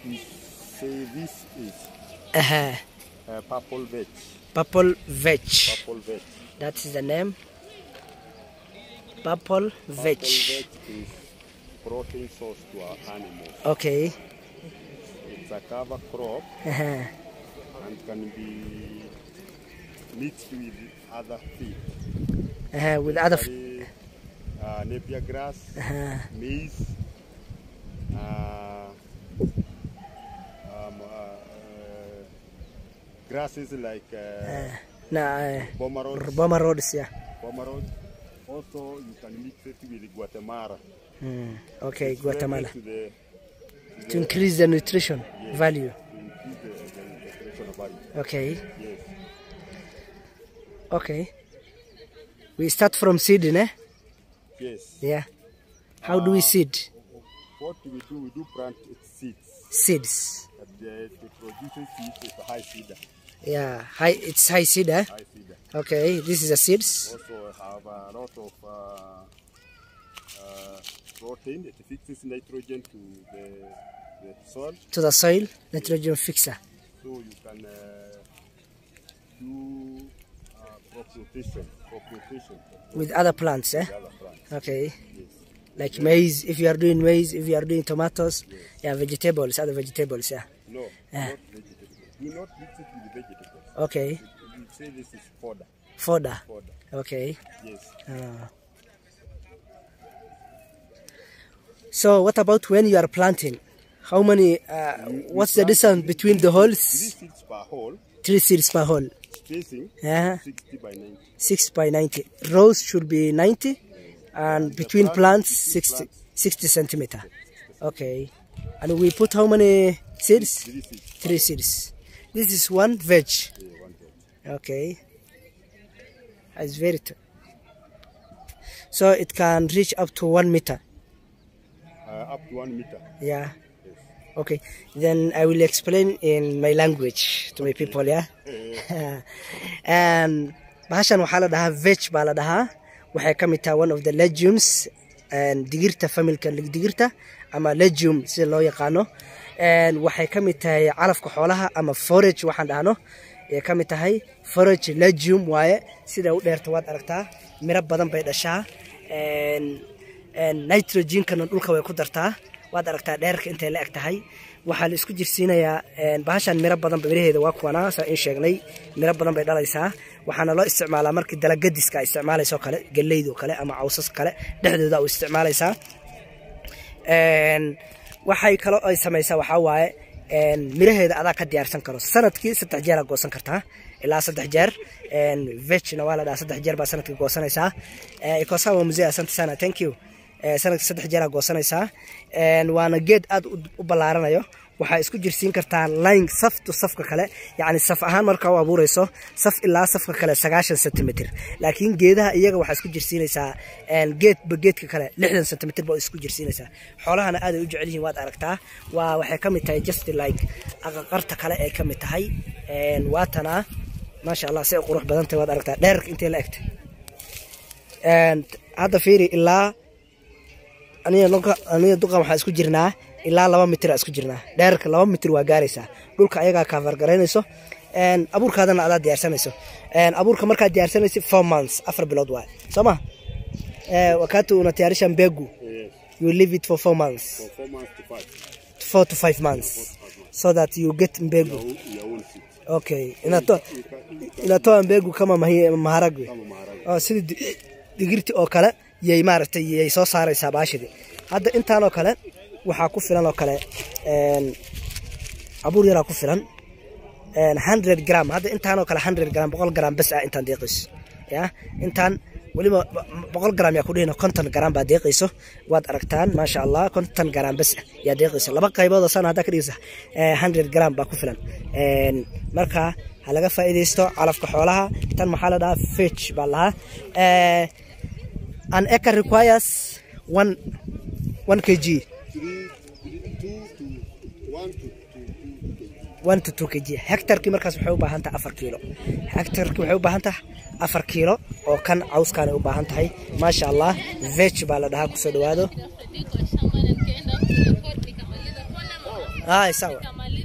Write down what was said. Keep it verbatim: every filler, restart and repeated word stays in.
we say this is Uh-huh. uh, purple veg. Purple veg. Purple veg. That is the name. Purple veg. Purple veg is protein source to our animals. Okay. It's a cover crop Uh-huh. and can be mixed with other feed. Uh-huh. With other. F uh, napier grass, uh-huh. maize, uh, um, uh, uh, grasses like uh, Uh, nah, uh, pomerods. Pomerods, yeah. Pomerods. Also, you can mix it with Guatemala. Mm. Okay, It's Guatemala. to, the, to, To increase the nutrition yes, value. to increase the, the nutritional value. Okay. Yes. Okay. We start from seeding, eh? Yes. Yeah. How uh, do we seed? What we do, we do plant seeds. Seeds. But the, the produces seeds is a high seeder. Yeah, high. It's high seed, eh? High seeder. Okay, this is a seeds. Also have a lot of uh, uh, protein. It fixes nitrogen to the, the soil. To the soil, nitrogen fixer. So you can uh, do uh, crop rotation, crop rotation. With other plants, eh? With other plants. Okay. Yes. Like maize, if you are doing maize, if you are doing tomatoes, yes. Yeah, vegetables, other vegetables, yeah. No, yeah. not vegetables. Do not mix it with vegetables. Okay. We say this is fodder. Fodder. Fodder. Okay. Yes. Uh, so what about when you are planting? How many, uh, we, what's we the distance between the holes? Three seeds per hole. Three seeds per hole. Spacing, yeah. sixty by ninety. six by ninety. Rows should be ninety, and the between plant, plants, between sixty, plants. sixty centimeter. Okay. And we put how many seeds? Three seeds. Three seeds. This is one veg. Yeah, one veg. Okay. It's very t so it can reach up to one meter. Uh, up to one meter. Yeah. Yes. Okay. Then I will explain in my language to my people. Yeah. And bahashan waxaa la dhahaa veg baa la dhahaa. Waxay ka mid tahay one of the legumes and digirta familka digirta ama legume sida loo yaqaano. And waxay ka mid tahay calafka xoolaha ama forage waxaan dhahno. ee ka mid tahay forage legume waaye sida u dheerta waad aragtaa miro badan bay dhashaa een een nitrogen kana dhulka way ku dartaa waad aragtaa dheerka intay la eg tahay waxa la isku jirsiinayaa een bahashan miro badan bariheeda waa kuwana sa in sheegnay miro badan bay dhalaysaa waxaana loo isticmaalaa markii dalagadiska ay isticmaalayso kale galeedo kale ama cawsas kale dhexdooda u isticmaalaysaa een waxay kale ay sameeysaa waxa waaye een miraheeda adaa ka diyaarsan karo sanadkii saddex jeer goosan kartaa ilaa saddex jeer een veg na wala da saddex jeer ba sanadkii goosanaysaa ee ko sawa muzee asante sana thank you ee sanadkii saddex jeer goosanaysaa een waana geed aad u ballaaranayo waxa isku jirsiin kartaa line saf to safka kale yaani saf ahaan marka uu abuurayso saf ilaa safka kale sagaashan centimeter laakiin geedaha iyaga waxa isku jirsiinaysaa een geed ba geedka kale lixdan centimeter ba isku jirsiinaysaa xoolahana aad ay u jecel yihiin waad aragtaa waa waxay ka mid tahay just like aqarta kale ay ka mid tahay een waatana ma sha Allah si qurux badan tahay waad aragtaa dheerka intee la egtay een hada fiiri ilaa aniga lonka aniga duqa waxa isku jirnaa ilaa laba mitir isku jirnaa dheerka laba mitir waa gaaraysaa dhulka ayaga ka fargareynayso een abuurkaadana aad diyaarsanayso een abuurka marka diyaarsanayso four months afar bilood waa soma ee wakati una tiyaarisha mbegu you leave it for four months for four months to five four to five months so that you get mbegu okay inato inato mbegu kama maharagwe oo sidii digirti oo kale yey maartay yey soo saaraysaa baashidi hadda intaan oo kale waxa ku filan oo kale een abuur yara ku filan een one hundred gram hadda intaan oo kale one hundred gram one hundred gram bas ah intaan deeqis ya intaan waliba one hundred gram ya ku dhina konton gram ba deeqiso waad aragtaan ma sha Allah konton gram bas ya deeqiso laba qaybood oo san hadda ka dhigaysa one hundred gram ba ku filan een marka halaga faa'iideysto calafka xoolaha tan maxaa la dhahaa fetch ba laha ee an acre requires one one kilogram one to two kilograms hectare ki markaas waxay u baahan tahay afar kiilo hectare ki waxay u baahan tahay afar kiilo oo kan cawskan ay u baahan tahay ma sha Allah veg baa la dhahaa ku soo dhawaado Haya, sawa.